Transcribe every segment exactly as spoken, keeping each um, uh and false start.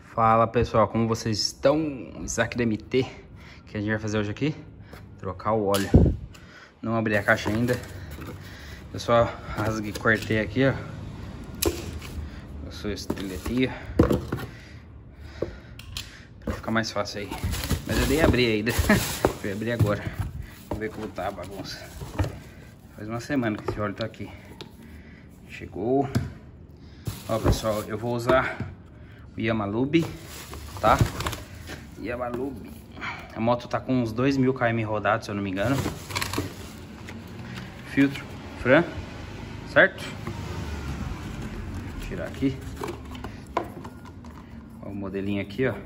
Fala pessoal, como vocês estão? Isaac da M T. O que a gente vai fazer hoje aqui? Trocar o óleo. Não abri a caixa ainda. Eu só rasguei, cortei aqui, ó. Eu sou estiletia pra ficar mais fácil aí. Mas eu dei abrir ainda. Vou abrir agora. Vamos ver como tá a bagunça. Faz uma semana que esse óleo tá aqui. Chegou. Ó pessoal, eu vou usar o Yamalube, tá? Yamalube. A moto tá com uns dois mil quilômetros rodados, se eu não me engano. Filtro Fran, certo? Vou tirar aqui. Ó, o modelinho aqui, ó.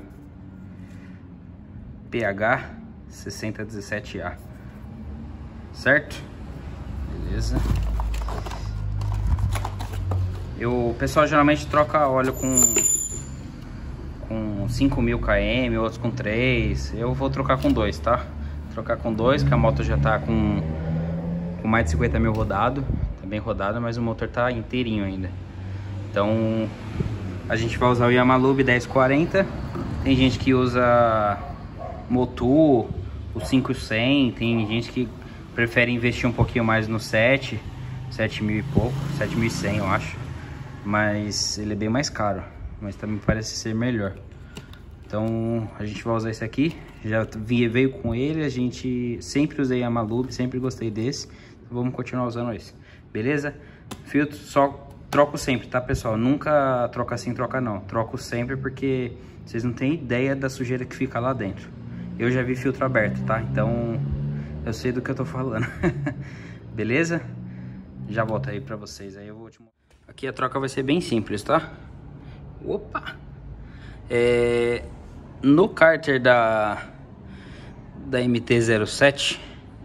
P H sessenta dezessete A. Certo? Beleza. Eu, o pessoal geralmente troca óleo com com cinco mil quilômetros, outros com três. Eu vou trocar com dois, tá? Trocar com dois, que a moto já tá com, com mais de cinquenta mil rodado. Tá bem rodado, mas o motor tá inteirinho ainda. Então a gente vai usar o Yamalube dez quarenta. Tem gente que usa Motu, o cinco cem. Tem gente que prefere investir um pouquinho mais no sete, sete mil e pouco, sete mil e cem eu acho. Mas ele é bem mais caro, mas também parece ser melhor. Então a gente vai usar esse aqui. Já veio com ele, a gente sempre usei Yamalube, sempre gostei desse. Então vamos continuar usando esse, beleza? Filtro só troco sempre, tá pessoal? Nunca troca assim, troca não. Troco sempre porque vocês não têm ideia da sujeira que fica lá dentro. Eu já vi filtro aberto, tá? Então eu sei do que eu tô falando. Beleza? Já volto aí pra vocês, aí eu vou te mostrar. Aqui a troca vai ser bem simples, tá? Opa! É, no cárter da, da M T zero sete,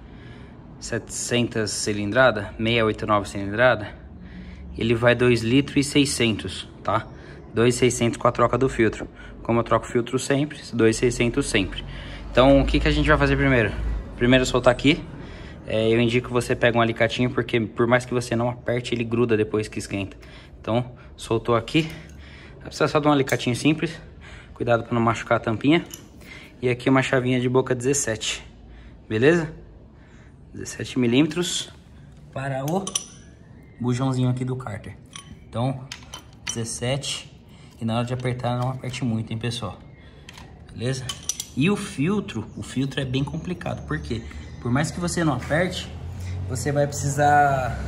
setecentos cilindrada, seiscentos e oitenta e nove cilindrada, ele vai dois litros e seiscentos, tá? dois mil e seiscentos com a troca do filtro. Como eu troco o filtro sempre, dois mil e seiscentos sempre. Então o que, que a gente vai fazer primeiro? Primeiro soltar aqui. É, eu indico que você pega um alicatinho, porque por mais que você não aperte, ele gruda depois que esquenta. Então, soltou aqui. Vai precisar só de um alicatinho simples. Cuidado para não machucar a tampinha. E aqui uma chavinha de boca dezessete. Beleza? dezessete milímetros para o bujãozinho aqui do cárter. Então, dezessete. E na hora de apertar, não aperte muito, hein, pessoal? Beleza? E o filtro, o filtro é bem complicado. Por quê? Por mais que você não aperte, você vai precisar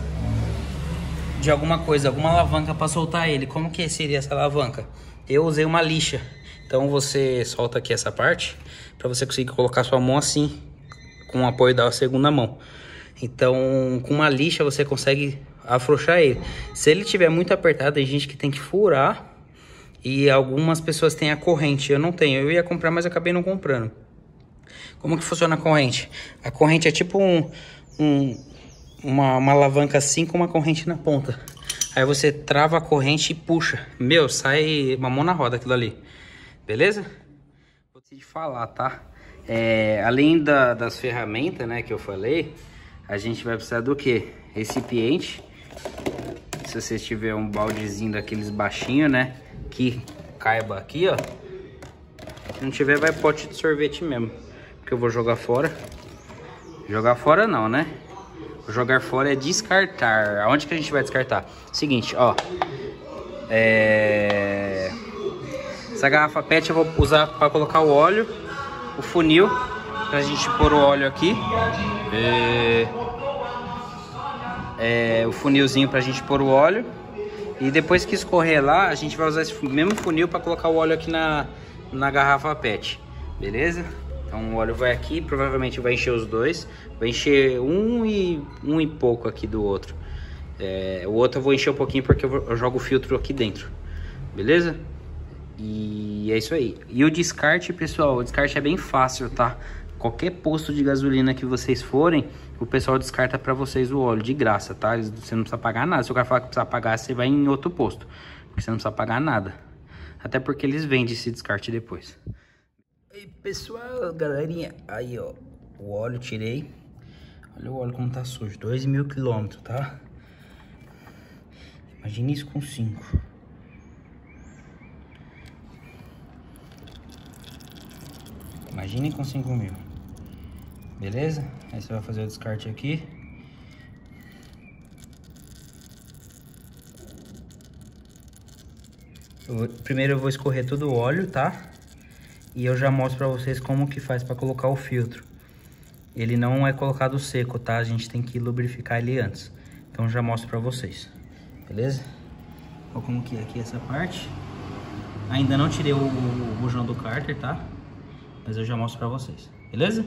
de alguma coisa, alguma alavanca para soltar ele. Como que seria essa alavanca? Eu usei uma lixa. Então você solta aqui essa parte para você conseguir colocar sua mão assim, com o apoio da segunda mão. Então com uma lixa você consegue afrouxar ele. Se ele tiver muito apertado, tem gente que tem que furar. E algumas pessoas têm a corrente. Eu não tenho, eu ia comprar, mas acabei não comprando. Como que funciona a corrente? A corrente é tipo um, um, uma, uma alavanca assim com uma corrente na ponta. Aí você trava a corrente e puxa. Meu, sai uma mão na roda aquilo ali. Beleza? Vou te falar, tá? É, além da, das ferramentas, né, que eu falei, a gente vai precisar do quê? Recipiente. Se você tiver um baldezinho daqueles baixinhos, né, que caiba aqui, ó. Se não tiver, vai pote de sorvete mesmo. Que eu vou jogar fora. Jogar fora não, né? Jogar fora é descartar. Aonde que a gente vai descartar? Seguinte, ó. É... Essa garrafa pet eu vou usar para colocar o óleo. O funil, pra gente pôr o óleo aqui. É... É... O funilzinho pra gente pôr o óleo. E depois que escorrer lá, a gente vai usar esse mesmo funil para colocar o óleo aqui na, na garrafa pet. Beleza? Então o óleo vai aqui, provavelmente vai encher os dois. Vai encher um e um e pouco aqui do outro. É, o outro eu vou encher um pouquinho porque eu, vou, eu jogo o filtro aqui dentro. Beleza? E é isso aí. E o descarte, pessoal, o descarte é bem fácil, tá? Qualquer posto de gasolina que vocês forem, o pessoal descarta pra vocês o óleo de graça, tá? Você não precisa pagar nada. Se o cara falar que precisa pagar, você vai em outro posto. Porque você não precisa pagar nada. Até porque eles vendem esse descarte depois. Ei, pessoal, galerinha, aí ó, o óleo tirei. Olha o óleo como tá sujo, dois mil quilômetros, tá? Imagina isso com cinco. Imaginem com cinco mil. Beleza? Aí você vai fazer o descarte aqui. Eu vou, primeiro eu vou escorrer todo o óleo, tá? E eu já mostro pra vocês como que faz pra colocar o filtro. Ele não é colocado seco, tá? A gente tem que lubrificar ele antes. Então já mostro pra vocês. Beleza? Olha como que é aqui essa parte. Ainda não tirei o, o bujão do cárter, tá? Mas eu já mostro pra vocês. Beleza?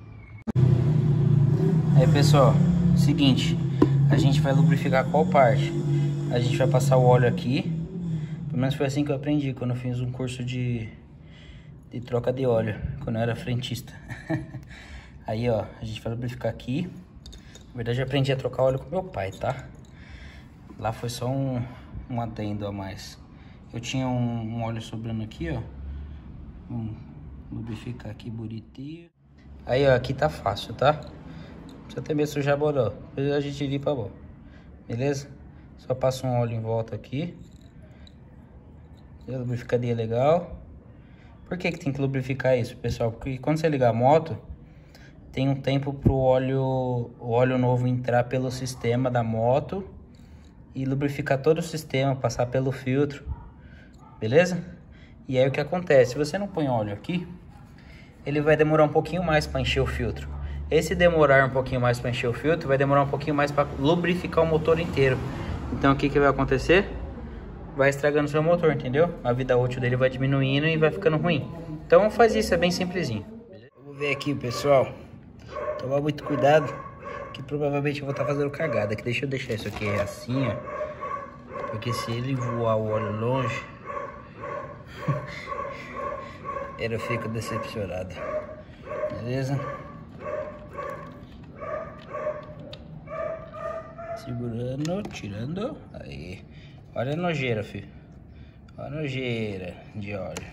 Aí, pessoal. Seguinte. A gente vai lubrificar qual parte? A gente vai passar o óleo aqui. Pelo menos foi assim que eu aprendi quando eu fiz um curso de, de troca de óleo. Quando eu era frentista. Aí, ó. A gente vai lubrificar aqui. Na verdade, eu aprendi a trocar óleo com meu pai, tá? Lá foi só um, um adendo a mais. Eu tinha um, um óleo sobrando aqui, ó. Vamos lubrificar aqui bonitinho. Aí, ó, aqui tá fácil, tá? Não precisa ter medo de sujar a bola, ó. Depois a gente limpa a bola. Beleza? Só passa um óleo em volta aqui. E a lubrificaria legal. Por que que tem que lubrificar isso, pessoal? Porque quando você ligar a moto, tem um tempo pro óleo, o óleo novo entrar pelo sistema da moto e lubrificar todo o sistema, passar pelo filtro. Beleza? E aí o que acontece? Se você não põe óleo aqui, ele vai demorar um pouquinho mais para encher o filtro. Esse demorar um pouquinho mais para encher o filtro, vai demorar um pouquinho mais para lubrificar o motor inteiro. Então o que que vai acontecer? Vai estragando seu motor, entendeu? A vida útil dele vai diminuindo e vai ficando ruim. Então faz isso, é bem simplesinho. Vamos ver aqui, pessoal. Tomar muito cuidado, que provavelmente eu vou estar fazendo cagada. Que deixa eu deixar isso aqui assim, ó. Porque se ele voar o óleo longe, eu fico decepcionado. Beleza? Segurando, tirando. Aí. Olha a nojeira, filho. Olha a nojeira de óleo.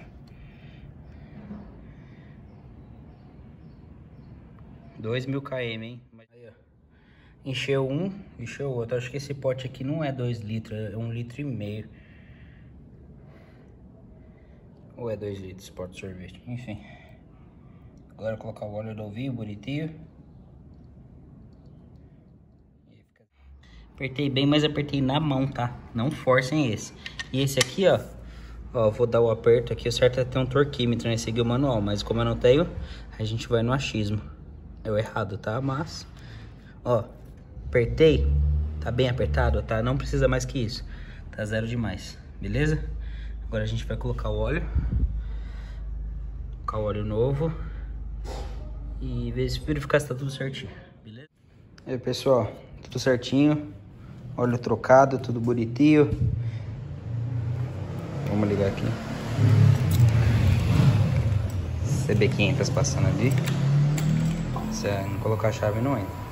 dois mil quilômetros, hein? Aí, ó. Encheu um, encheu o outro. Acho que esse pote aqui não é dois litros, é um litro e meio. Ou é dois litros esse pote de sorvete? Enfim. Agora colocar o óleo novinho, bonitinho. Apertei bem, mas apertei na mão, tá? Não forcem esse. E esse aqui, ó. Ó, vou dar o aperto aqui. O certo é ter um torquímetro, né? Seguir o manual. Mas como eu não tenho, a gente vai no achismo. É o errado, tá? Mas, ó, apertei. Tá bem apertado, tá? Não precisa mais que isso. Tá zero demais, beleza? Agora a gente vai colocar o óleo. Colocar o óleo novo. E verificar se tá tudo certinho, beleza? E aí, pessoal, tudo certinho. Óleo trocado, tudo bonitinho. Vamos ligar aqui. C B quinhentos passando ali. Se não colocar a chave, não entra.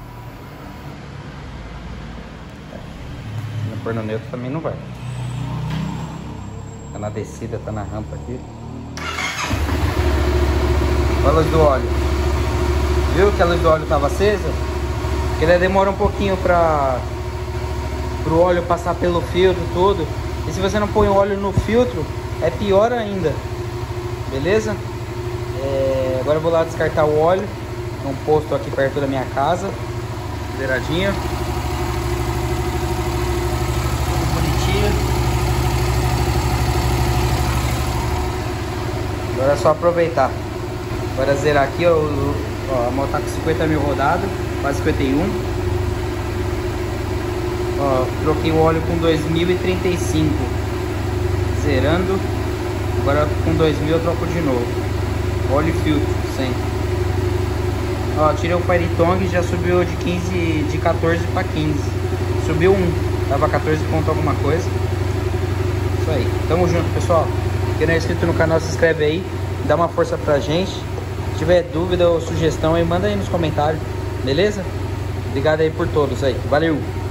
Se não pôr no neutro, também não vai. Tá na descida, tá na rampa aqui. Olha a luz do óleo. Viu que a luz do óleo tava acesa? Porque ele demora um pouquinho para o óleo passar pelo filtro tudo. E se você não põe o óleo no filtro, é pior ainda. Beleza? É, agora eu vou lá descartar o óleo. Tem um posto aqui perto da minha casa. Zeradinho. Tudo bonitinho. Agora é só aproveitar. Agora zerar aqui, ó, ó, a moto tá com cinquenta mil rodadas, quase cinquenta e um. Ó, troquei o óleo com dois mil e trinta e cinco. Zerando. Agora com dois mil eu troco de novo. Óleo e filtro, sempre. Ó, tirei o Firetong e já subiu de quinze, de quatorze para quinze. Subiu um, tava quatorze ponto alguma coisa. Isso aí. Tamo junto, pessoal. Quem não é inscrito no canal, se inscreve aí. Dá uma força pra gente. Se tiver dúvida ou sugestão aí, manda aí nos comentários. Beleza? Obrigado aí por todos aí. Valeu!